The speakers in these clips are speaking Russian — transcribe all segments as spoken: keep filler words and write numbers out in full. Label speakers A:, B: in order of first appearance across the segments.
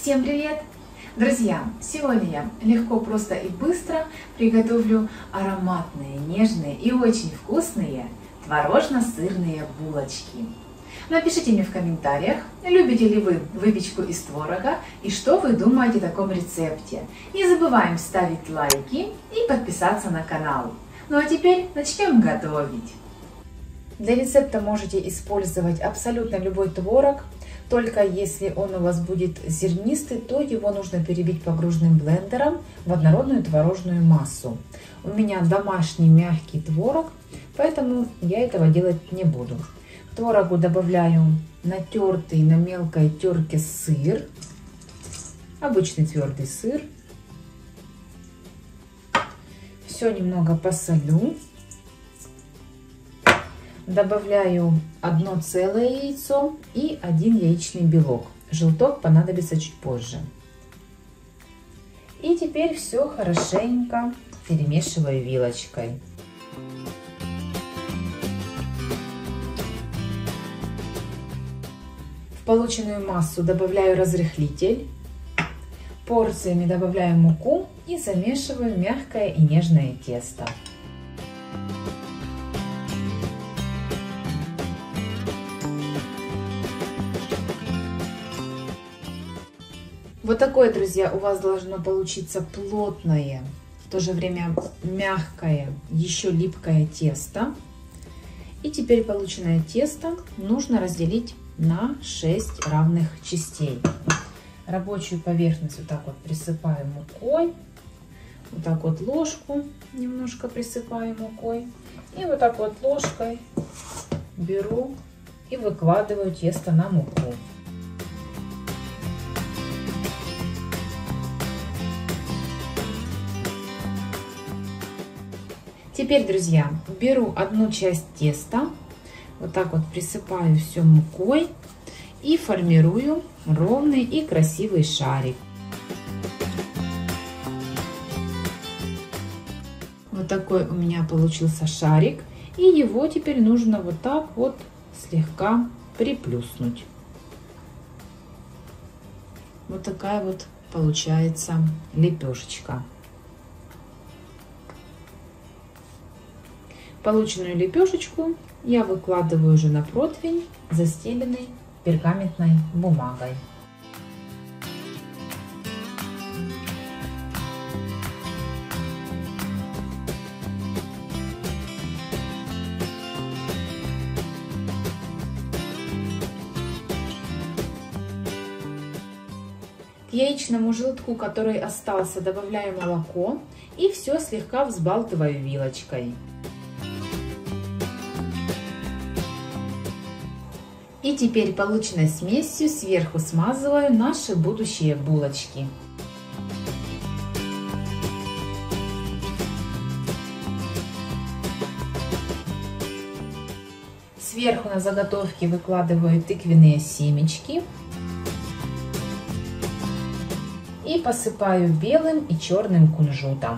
A: Всем привет! Друзья, сегодня я легко, просто и быстро приготовлю ароматные, нежные и очень вкусные творожно-сырные булочки. Напишите мне в комментариях, любите ли вы выпечку из творога и что вы думаете о таком рецепте. Не забываем ставить лайки и подписаться на канал. Ну а теперь начнем готовить. Для рецепта можете использовать абсолютно любой творог. Только если он у вас будет зернистый, то его нужно перебить погружным блендером в однородную творожную массу. У меня домашний мягкий творог, поэтому я этого делать не буду. К творогу добавляю натертый на мелкой терке сыр, обычный твердый сыр. Все немного посолю. Добавляю одно целое яйцо и один яичный белок. Желток понадобится чуть позже. И теперь все хорошенько перемешиваю вилочкой. В полученную массу добавляю разрыхлитель. Порциями добавляю муку и замешиваю мягкое и нежное тесто. Вот такое, друзья, у вас должно получиться плотное, в то же время мягкое, еще липкое тесто. И теперь полученное тесто нужно разделить на шесть равных частей. Рабочую поверхность вот так вот присыпаю мукой. Вот так вот ложку немножко присыпаю мукой. И вот так вот ложкой беру и выкладываю тесто на муку. Теперь, друзья, беру одну часть теста, вот так вот присыпаю все мукой и формирую ровный и красивый шарик. Вот такой у меня получился шарик, и его теперь нужно вот так вот слегка приплюснуть. Вот такая вот получается лепешечка. Полученную лепешечку я выкладываю уже на противень, застеленный пергаментной бумагой. К яичному желтку, который остался, добавляю молоко и все слегка взбалтываю вилочкой. И теперь полученной смесью сверху смазываю наши будущие булочки. Сверху на заготовки выкладываю тыквенные семечки и посыпаю белым и черным кунжутом.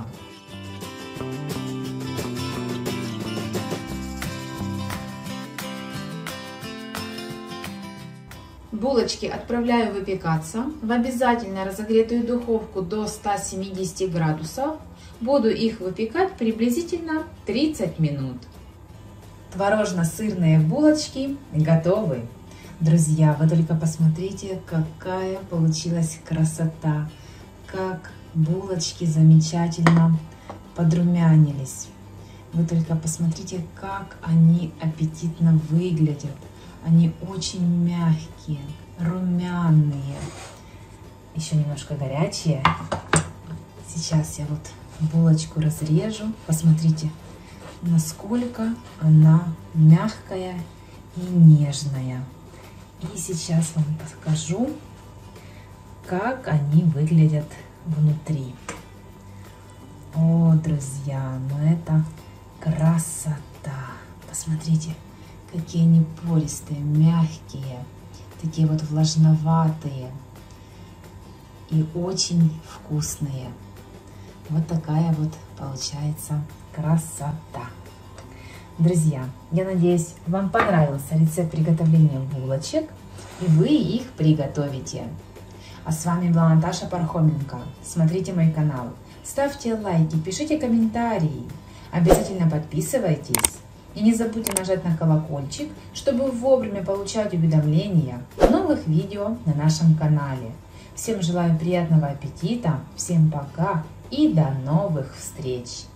A: Булочки отправляю выпекаться в обязательно разогретую духовку до ста семидесяти градусов. Буду их выпекать приблизительно тридцать минут. Творожно-сырные булочки готовы. Друзья, вы только посмотрите, какая получилась красота. Как булочки замечательно подрумянились. Вы только посмотрите, как они аппетитно выглядят. Они очень мягкие, румяные, еще немножко горячие. Сейчас я вот булочку разрежу. Посмотрите, насколько она мягкая и нежная. И сейчас вам покажу, как они выглядят внутри. О, друзья, ну это красота! Посмотрите, какие они пористые, мягкие, такие вот влажноватые и очень вкусные. Вот такая вот получается красота. Друзья, я надеюсь, вам понравился рецепт приготовления булочек, и вы их приготовите.
B: А с вами была Наташа Пархоменко. Смотрите мой канал, ставьте лайки, пишите комментарии, обязательно подписывайтесь. И не забудьте нажать на колокольчик, чтобы вовремя получать уведомления о новых видео на нашем канале. Всем желаю приятного аппетита, всем пока и до новых встреч!